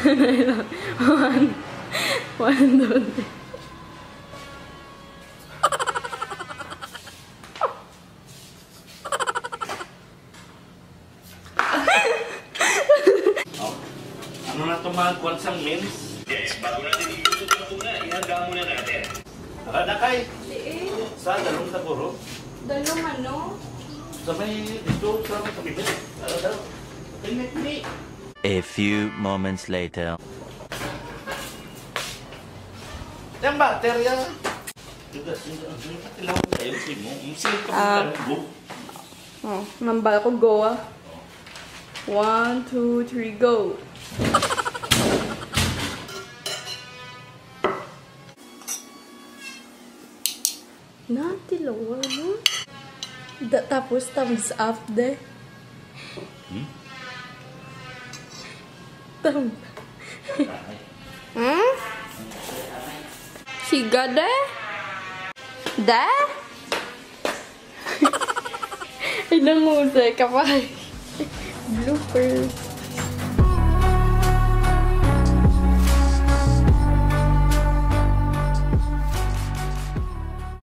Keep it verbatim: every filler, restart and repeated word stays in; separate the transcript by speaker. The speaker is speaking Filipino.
Speaker 1: One. One, two, three.
Speaker 2: Ano na ito mga kwansang memes?
Speaker 3: Yes, bago natin iusok na muna, ihanda muna natin.
Speaker 2: Nakada kay?
Speaker 1: Diin.
Speaker 2: Sa dalong taguro?
Speaker 1: Dalong ano?
Speaker 2: Sa may dito, sa may kabibili. Ano daw? Pinik-pinik.
Speaker 4: A few moments later.
Speaker 2: Yung baterya. Tugas, yung katilaw ko tayo si mo. Musil ka
Speaker 1: Ah.
Speaker 2: mo.
Speaker 1: Oh, nambal ko go ah. One, two, three, go. Natilawa mo. Da, tapos thumbs up de.
Speaker 2: Hmm?
Speaker 1: Thumb. Hmm? Siga de? De? Ay, nangusay ka pa. Bloopers.